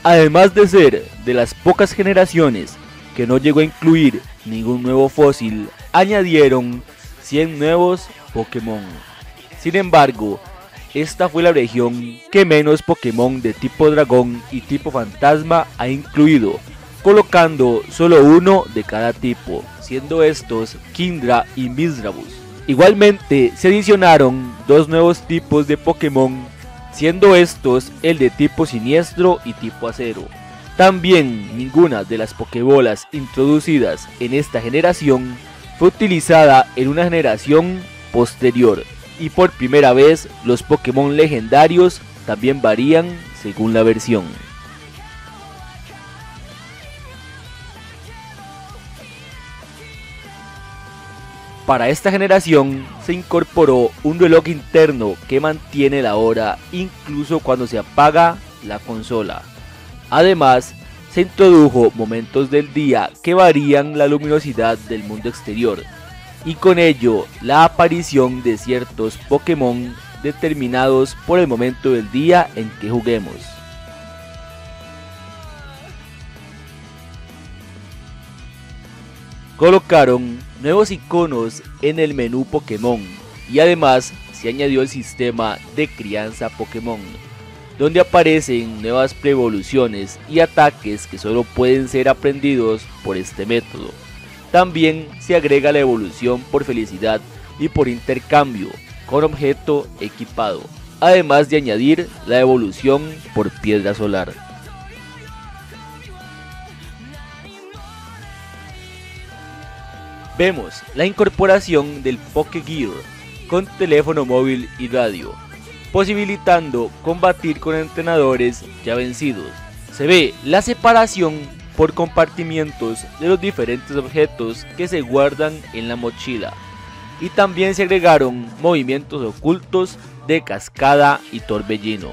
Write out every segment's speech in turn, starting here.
Además de ser de las pocas generaciones que no llegó a incluir ningún nuevo fósil, añadieron 100 nuevos Pokémon. Sin embargo, esta fue la región que menos Pokémon de tipo dragón y tipo fantasma ha incluido, colocando solo uno de cada tipo, siendo estos Kingdra y Misdreavus. Igualmente se adicionaron dos nuevos tipos de Pokémon, siendo estos el de tipo siniestro y tipo acero. También ninguna de las Pokébolas introducidas en esta generación fue utilizada en una generación posterior, y por primera vez los Pokémon legendarios también varían según la versión. Para esta generación se incorporó un reloj interno que mantiene la hora incluso cuando se apaga la consola. Además, se introdujo momentos del día que varían la luminosidad del mundo exterior, y con ello la aparición de ciertos Pokémon determinados por el momento del día en que juguemos. Colocaron nuevos iconos en el menú Pokémon y además se añadió el sistema de crianza Pokémon, donde aparecen nuevas pre-evoluciones y ataques que solo pueden ser aprendidos por este método. También se agrega la evolución por felicidad y por intercambio con objeto equipado, además de añadir la evolución por piedra solar. Vemos la incorporación del Pokégear con teléfono móvil y radio, posibilitando combatir con entrenadores ya vencidos. Se ve la separación por compartimientos de los diferentes objetos que se guardan en la mochila, y también se agregaron movimientos ocultos de cascada y torbellino.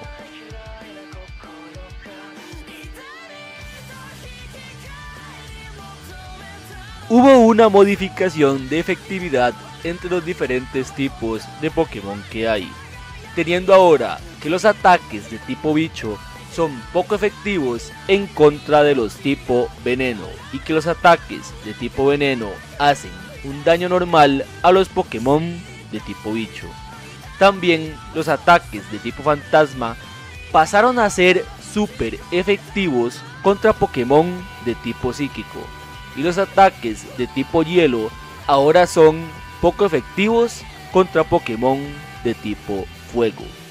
Hubo una modificación de efectividad entre los diferentes tipos de Pokémon que hay, teniendo ahora que los ataques de tipo bicho son poco efectivos en contra de los tipo veneno, y que los ataques de tipo veneno hacen un daño normal a los Pokémon de tipo bicho. También los ataques de tipo fantasma pasaron a ser súper efectivos contra Pokémon de tipo psíquico, y los ataques de tipo hielo ahora son poco efectivos contra Pokémon de tipo fuego.